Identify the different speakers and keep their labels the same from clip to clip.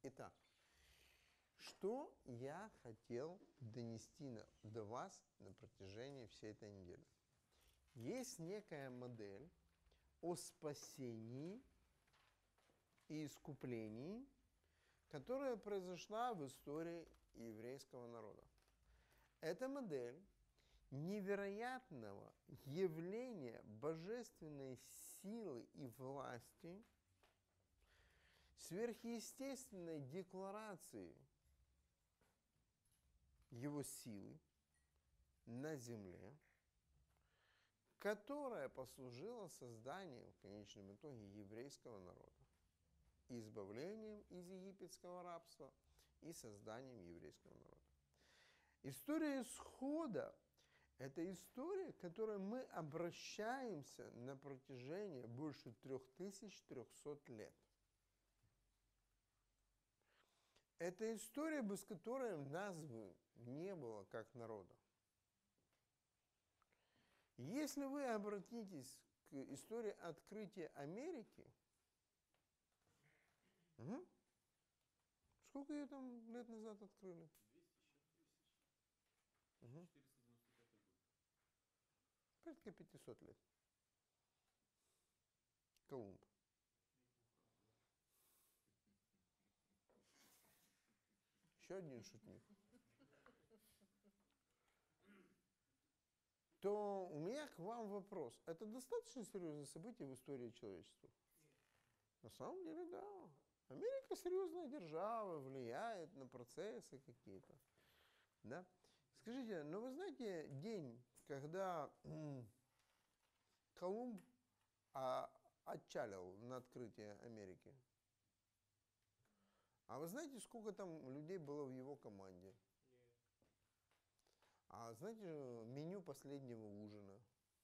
Speaker 1: Итак, что я хотел донести до вас на протяжении всей этой недели? Есть некая модель о спасении и искуплении, которая произошла в истории еврейского народа. Эта модель невероятного явления божественной силы и власти, сверхъестественной декларации его силы на земле, которая послужила созданием, в конечном итоге, еврейского народа, избавлением из египетского рабства и созданием еврейского народа. История исхода – это история, к которой мы обращаемся на протяжении больше 3300 лет. Это история, без которой нас бы не было как народа. Если вы обратитесь к истории открытия Америки, сколько ее там лет назад открыли?
Speaker 2: 495 год.
Speaker 1: Порядка 500 лет. Колумб. Еще один шутник. То у меня к вам вопрос. Это достаточно серьезное событие в истории человечества? На самом деле, да. Америка серьезная держава, влияет на процессы какие-то. Да? Скажите, ну вы знаете день, когда Колумб отчалил на открытие Америки? А вы знаете, сколько там людей было в его команде?
Speaker 2: Нет.
Speaker 1: А знаете меню последнего ужина?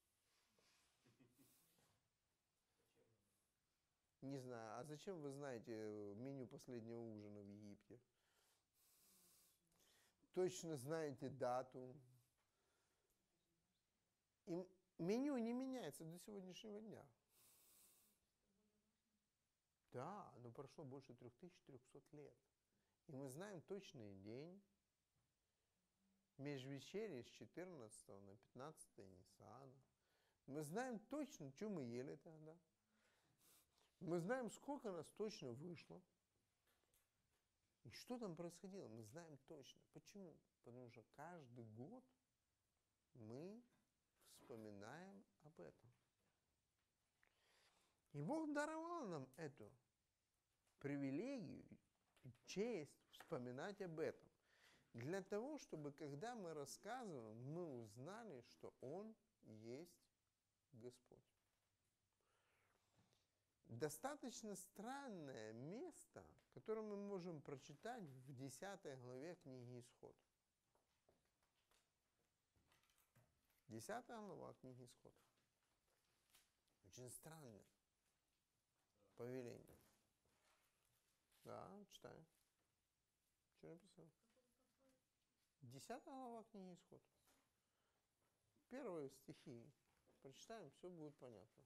Speaker 1: Не знаю. А зачем вы знаете меню последнего ужина в Египте? Точно знаете дату. И меню не меняется до сегодняшнего дня. Да, но прошло больше 3300 лет. И мы знаем точный день межвечерия с 14 на 15 Ниссана. Мы знаем точно, что мы ели тогда. Мы знаем, сколько нас точно вышло. И что там происходило, мы знаем точно. Почему? Потому что каждый год мы вспоминаем об этом. И Бог даровал нам эту привилегию и честь вспоминать об этом. Для того, чтобы, когда мы рассказываем, мы узнали, что Он есть Господь. Достаточно странное место, которое мы можем прочитать в 10 главе книги Исход. 10 глава книги Исход. Очень странное повеление. Да, читаю. Что написано? 10 глава книги Исход. Первые стихи. Прочитаем, все будет понятно.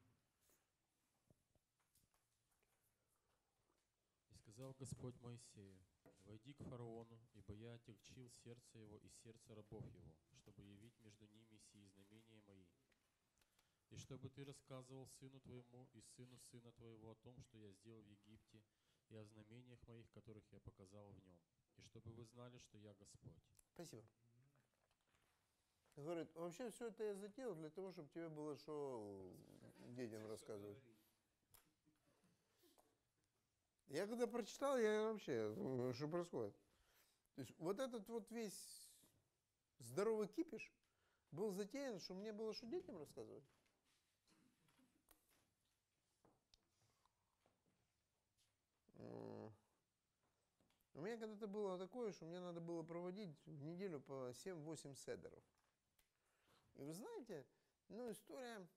Speaker 2: И сказал Господь Моисею: «Войди к фараону, ибо я отягчил сердце его и сердце рабов его, чтобы явить между ними сии знамения мои. И чтобы ты рассказывал сыну твоему и сыну сына твоего о том, что я сделал в Египте, и о знамениях моих, которых я показал в нем. И чтобы вы знали, что я Господь».
Speaker 1: Спасибо. Говорит, вообще все это я затеял для того, чтобы тебе было что детям рассказывать. Я когда прочитал, я вообще, что происходит? То есть вот этот вот весь здоровый кипиш был затеян, чтобы мне было что детям рассказывать. У меня когда-то было такое, что мне надо было проводить в неделю по 7-8 седеров. И вы знаете, ну история,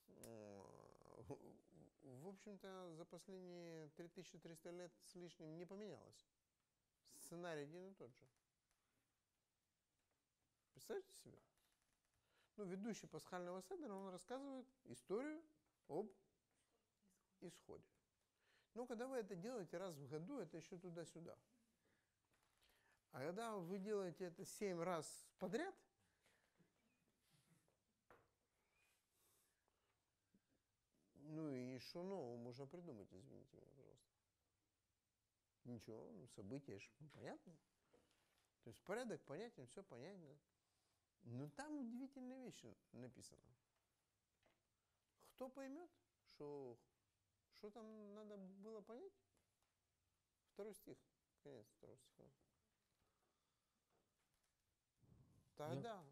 Speaker 1: в общем-то, за последние 3300 лет с лишним не поменялась. Сценарий один и тот же. Представьте себе? Ну, ведущий пасхального седера, он рассказывает историю об исходе. Но когда вы это делаете раз в году, это еще туда-сюда. А когда вы делаете это 7 раз подряд, ну и что нового можно придумать, извините меня, пожалуйста. Ничего, ну, события же понятны. То есть порядок понятен, все понятно. Но там удивительные вещи написано. Кто поймет, что там надо было понять? 2 стих, конец 2 стиха. Тогда,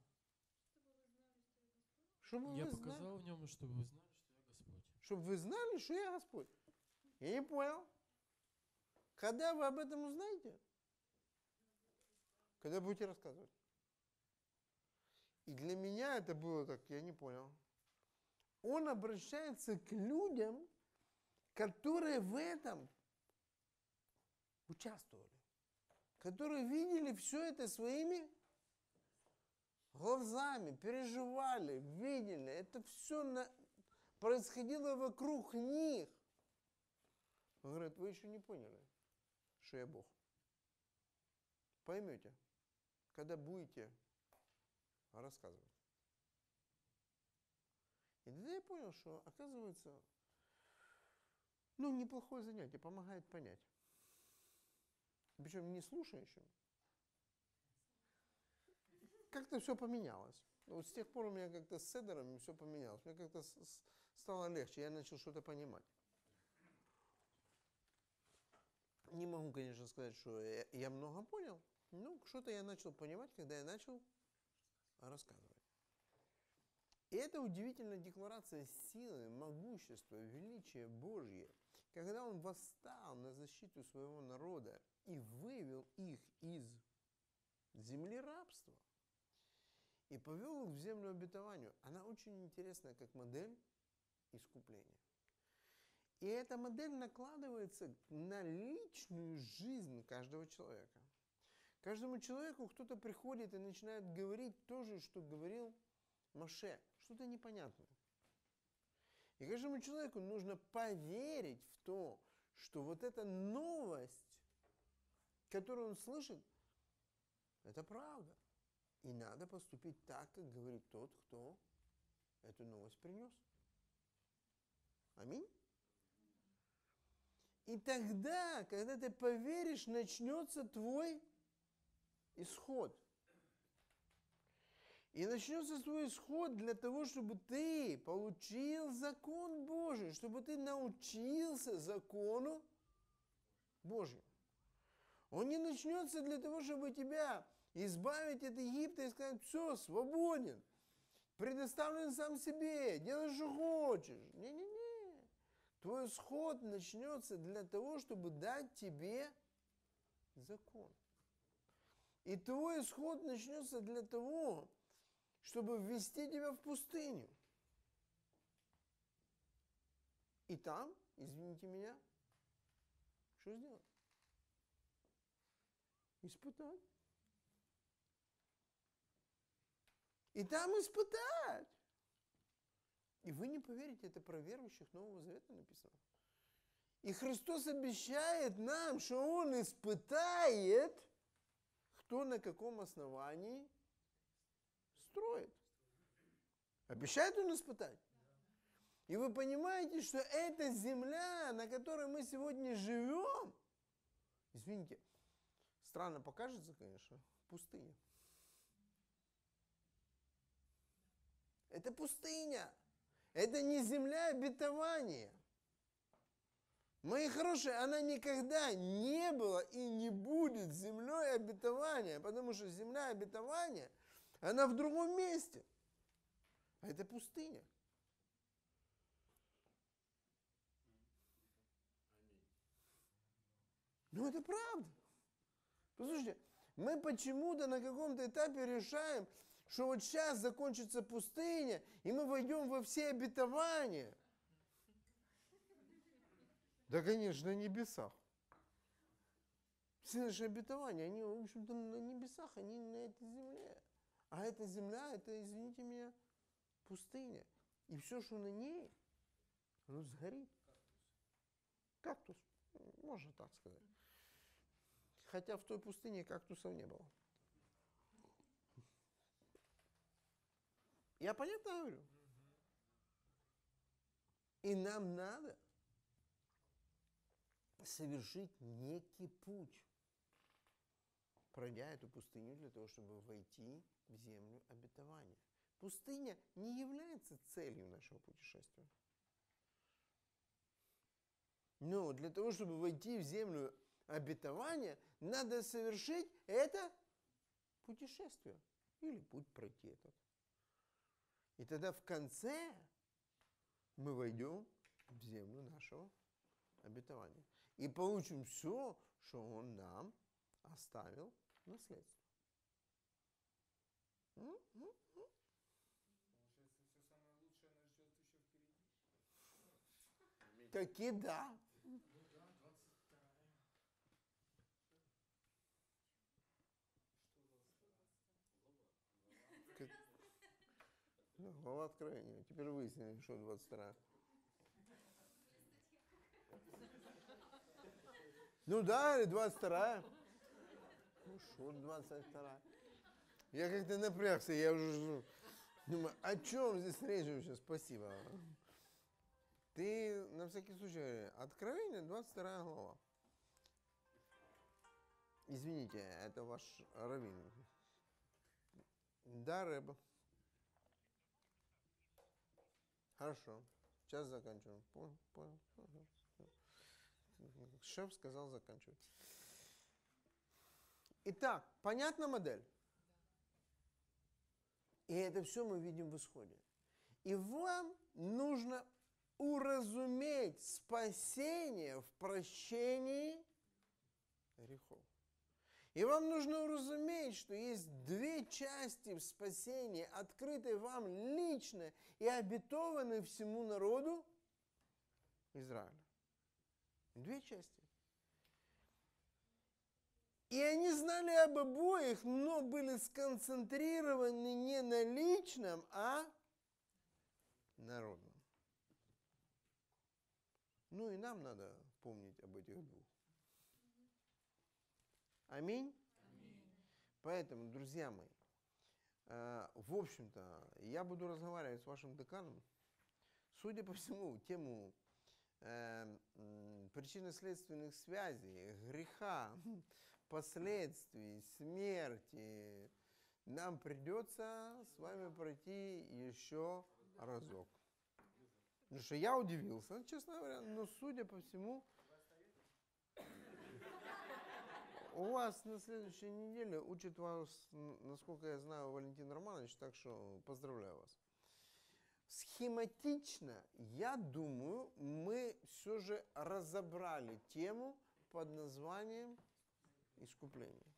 Speaker 1: чтобы
Speaker 2: Я
Speaker 1: вы
Speaker 2: показал
Speaker 1: знали,
Speaker 2: в нем, чтобы вы знали, что я Господь.
Speaker 1: чтобы вы знали, что я Господь. Я не понял. Когда вы об этом узнаете? Когда будете рассказывать. И для меня это было так, я не понял. Он обращается к людям, которые в этом участвовали, которые видели все это своими глазами, переживали, видели. Это все происходило вокруг них. Он говорит, вы еще не поняли, что я Бог. Поймете, когда будете рассказывать. И тогда я понял, что, оказывается, неплохое занятие, помогает понять. Причем не слушающим. Как-то все поменялось. Вот с тех пор у меня как-то с седерами все поменялось. Мне как-то стало легче, я начал что-то понимать. Не могу, конечно, сказать, что я много понял, но что-то я начал понимать, когда я начал рассказывать. И это удивительная декларация силы, могущества, величия Божье, когда Он восстал на защиту своего народа и вывел их из земли рабства и повел их в землю обетованию. Она очень интересная как модель искупления. И эта модель накладывается на личную жизнь каждого человека. Каждому человеку кто-то приходит и начинает говорить то же, что говорил Моше, что-то непонятное. И каждому человеку нужно поверить в то, что вот эта новость, которую он слышит, это правда. И надо поступить так, как говорит тот, кто эту новость принес. Аминь. И тогда, когда ты поверишь, начнется твой исход. И начнется твой исход для того, чтобы ты получил закон Божий, чтобы ты научился закону Божьему. Он не начнется для того, чтобы тебя избавить от Египта и сказать, все, свободен, предоставлен сам себе, делай, что хочешь. Не-не-не. Твой исход начнется для того, чтобы дать тебе закон. И твой исход начнется для того, чтобы ввести тебя в пустыню. И там, извините меня, что сделать? Испытать. И там испытать. И вы не поверите, это про верующих Нового Завета написано. И Христос обещает нам, что Он испытает, кто на каком основании строит. Обещает Он испытать. И вы понимаете, что эта земля, на которой мы сегодня живем, извините, странно покажется, конечно, пустыня. Это пустыня. Это не земля обетования. Мои хорошие, она никогда не была и не будет землей обетования, потому что земля обетования, она в другом месте. А это пустыня. Ну это правда. Послушайте, мы почему-то на каком-то этапе решаем, что вот сейчас закончится пустыня, и мы войдем во все обетования. Да, конечно, на небесах. Все наши обетования, они, в общем-то, на небесах, они на этой земле. А эта земля, это, извините меня, пустыня. И все, что на ней, оно сгорит. Кактус. Можно так сказать. Хотя в той пустыне кактусов не было. Я понятно говорю? И нам надо совершить некий путь, пройдя эту пустыню для того, чтобы войти в землю обетования. Пустыня не является целью нашего путешествия. Но для того, чтобы войти в землю обетования, надо совершить это путешествие. Или путь пройти этот. И тогда в конце мы войдем в землю нашего обетования. И получим все, что Он нам оставил в наследство.
Speaker 3: Получается, все самое лучшее нас ждет еще впереди.
Speaker 1: Таки да.
Speaker 3: Ну да, 22-я. Что 22-я?
Speaker 1: Глава Откровения. Теперь выяснили, что 22. Ну да, или 22. Ну что 22. Я как-то напрягся, я уже думаю, о чем здесь речь вообще? Спасибо. Ты на всякий случай говори, Откровение 22 глава. Извините, это ваш раввин. Да, Рэб. Хорошо. Сейчас заканчиваем. Понял. Шеф сказал заканчивать. Итак, понятна модель? И это все мы видим в исходе. И вам нужно уразуметь спасение в прощении грехов. И вам нужно уразуметь, что есть две части в спасении, открытые вам лично и обетованы всему народу Израиля. Две части. И они знали об обоих, но были сконцентрированы не на личном, а народном. Ну и нам надо помнить об этих двух. Аминь?
Speaker 2: Аминь.
Speaker 1: Поэтому, друзья мои, в общем-то, я буду разговаривать с вашим деканом. Судя по всему, тему причинно-следственных связей, греха, последствий, смерти, нам придется с вами пройти еще разок. Потому что я удивился, честно говоря, но судя по всему, у вас на следующей неделе учит вас, насколько я знаю, Валентин Романович, так что поздравляю вас. Схематично, я думаю, мы все же разобрали тему под названием искупление.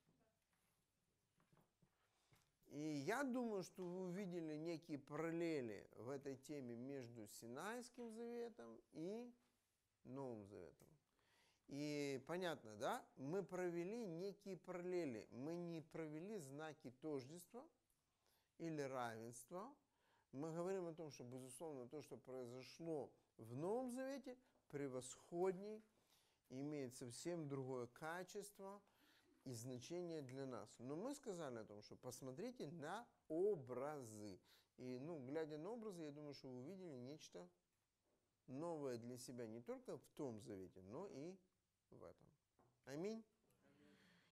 Speaker 1: И я думаю, что вы увидели некие параллели в этой теме между Синайским заветом и Новым заветом. И понятно, да? Мы провели некие параллели. Мы не провели знаки тождества или равенства. Мы говорим о том, что, безусловно, то, что произошло в Новом Завете, превосходней, имеет совсем другое качество и значение для нас. Но мы сказали о том, что посмотрите на образы. И, глядя на образы, я думаю, что вы увидели нечто новое для себя не только в том Завете, но и в этом. Аминь.